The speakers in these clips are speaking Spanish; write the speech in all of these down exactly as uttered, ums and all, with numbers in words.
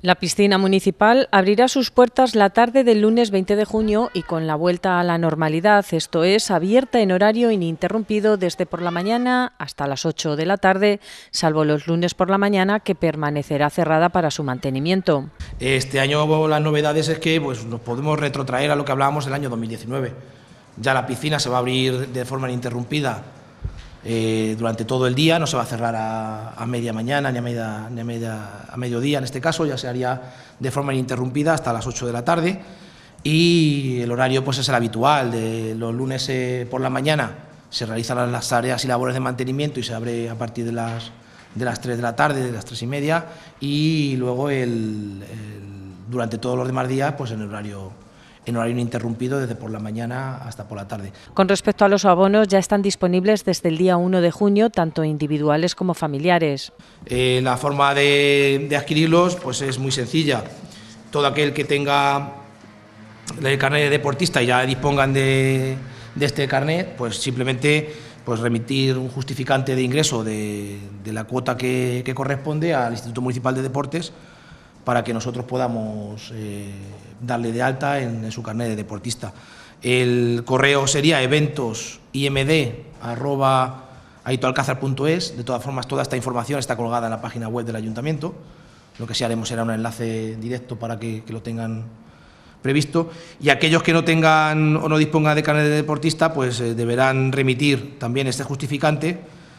La piscina municipal abrirá sus puertas la tarde del lunes veinte de junio y con la vuelta a la normalidad, esto es, abierta en horario ininterrumpido desde por la mañana hasta las ocho de la tarde, salvo los lunes por la mañana, que permanecerá cerrada para su mantenimiento. Este año las novedades es que pues, nos podemos retrotraer a lo que hablábamos del año dos mil diecinueve. Ya la piscina se va a abrir de forma ininterrumpida Eh, durante todo el día, no se va a cerrar a, a media mañana ni, a, media, ni a, media, a mediodía, en este caso ya se haría de forma ininterrumpida hasta las ocho de la tarde, y el horario pues es el habitual, de los lunes eh, por la mañana se realizan las tareas y labores de mantenimiento y se abre a partir de las, de las tres de la tarde, de las tres y media, y luego el, el, durante todos los demás días pues en el horario en horario ininterrumpido desde por la mañana hasta por la tarde. Con respecto a los abonos, ya están disponibles desde el día uno de junio, tanto individuales como familiares. Eh, la forma de, de adquirirlos pues es muy sencilla. Todo aquel que tenga el carnet de deportista y ya dispongan de, de este carnet, pues simplemente pues remitir un justificante de ingreso de, de la cuota que, que corresponde al Instituto Municipal de Deportes, para que nosotros podamos eh, darle de alta en, en su carnet de deportista. El correo sería eventos imd arroba aitoalcázar punto es. De todas formas, toda esta información está colgada en la página web del Ayuntamiento. Lo que sí haremos será un enlace directo para que, que lo tengan previsto. Y aquellos que no tengan o no dispongan de carnet de deportista, pues eh, deberán remitir también este justificante.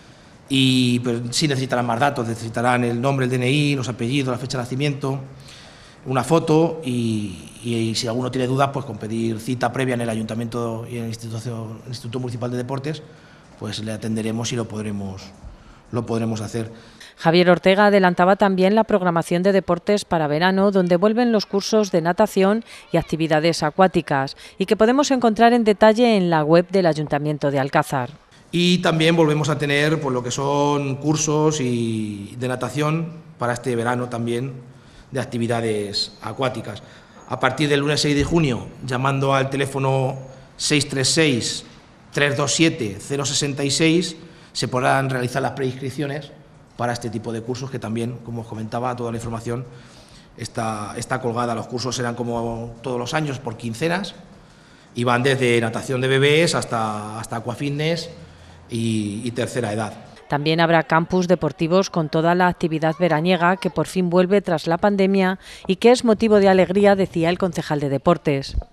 Y pues, sí necesitarán más datos, necesitarán el nombre, el D N I, los apellidos, la fecha de nacimiento, una foto y, y, y si alguno tiene dudas, pues con pedir cita previa en el Ayuntamiento y en el Instituto, el Instituto Municipal de Deportes, pues le atenderemos y lo podremos, lo podremos hacer. Javier Ortega adelantaba también la programación de deportes para verano, donde vuelven los cursos de natación y actividades acuáticas, y que podemos encontrar en detalle en la web del Ayuntamiento de Alcázar. Y también volvemos a tener pues, lo que son cursos y de natación para este verano también, de actividades acuáticas. A partir del lunes seis de junio, llamando al teléfono seis tres seis, tres dos siete, cero seis seis, se podrán realizar las preinscripciones para este tipo de cursos, que también, como os comentaba, toda la información está, está colgada. Los cursos serán como todos los años por quincenas y van desde natación de bebés hasta, hasta aquafitness y, y tercera edad. También habrá campus deportivos con toda la actividad veraniega que por fin vuelve tras la pandemia y que es motivo de alegría, decía el concejal de Deportes.